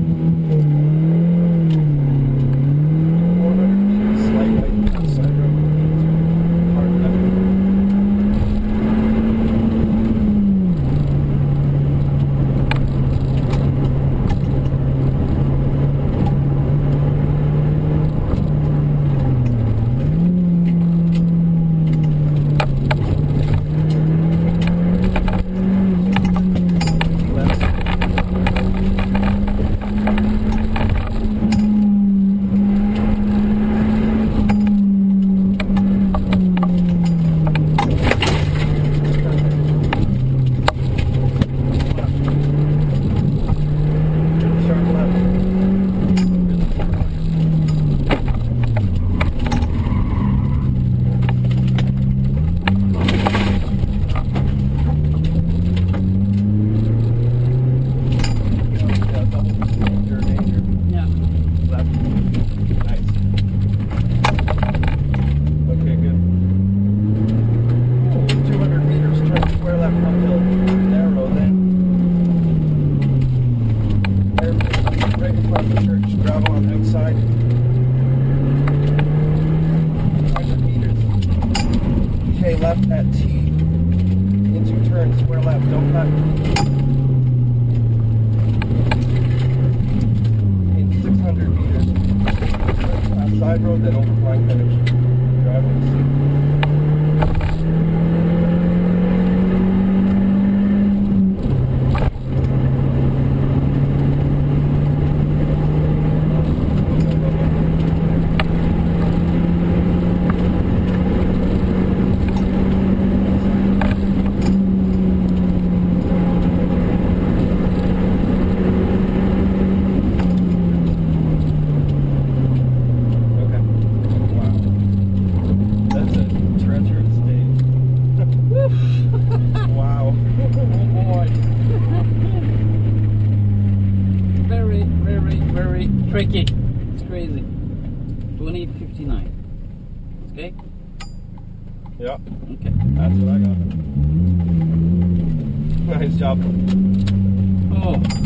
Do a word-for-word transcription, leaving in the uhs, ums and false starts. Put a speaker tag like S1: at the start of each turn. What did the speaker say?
S1: Left at T, into turn, square left, don't cut. In six hundred meters, past side road, then over blind finish. Driveway. Wow. Oh boy.
S2: Very, very, very tricky. It's crazy. twenty fifty-nine. Okay?
S1: Yeah.
S2: Okay.
S1: That's what I got. Nice job.
S2: Oh.